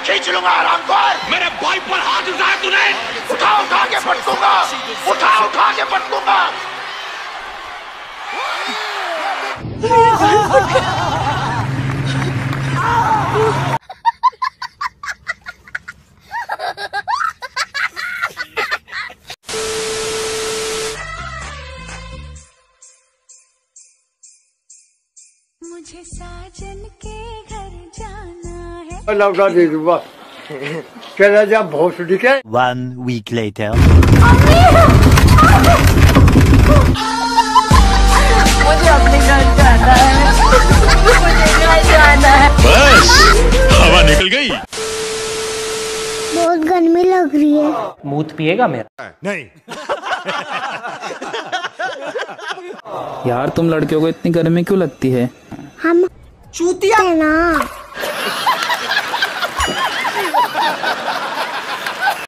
खींच लूंगा आरामखोर। मेरे भाई पर हाथ उठाया तूने, उठा के पटकूंगा, उठा के पटकूंगा। मुझे साजन के घर जाना है। लौटा दे दूंगा। चला जा भोसड़ी के। 1 week later. मुझे अपने घर जाना है। मुझे घर जाना है। बस हवा निकल गई। बहुत गर्मी लग रही है। मूत पिएगा मेरा? नहीं। यार तुम लड़कियों को इतनी गर्मी क्यों लगती है? हम चूतिया है ना।